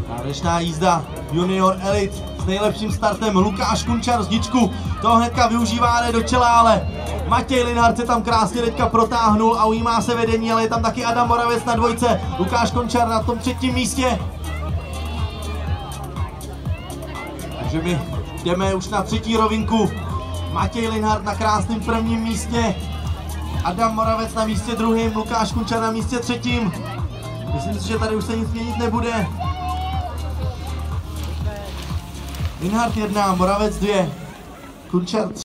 Závěrečná jízda Junior Elite s nejlepším startem. Lukáš Kunčar z Dičku toho hnedka využívá, ne do čela, ale Matěj Linhart se tam krásně teďka protáhnul a ujímá se vedení, ale je tam taky Adam Moravec na dvojce. Lukáš Kunčar na tom 3. místě. Takže my jdeme už na 3. rovinku. Matěj Linhart na krásném 1. místě. Adam Moravec na místě 2. Lukáš Kunčar na místě 3. Myslím si, že tady už se nic měnit nebude. Linhart 1, Moravec 2, Kunčar 3.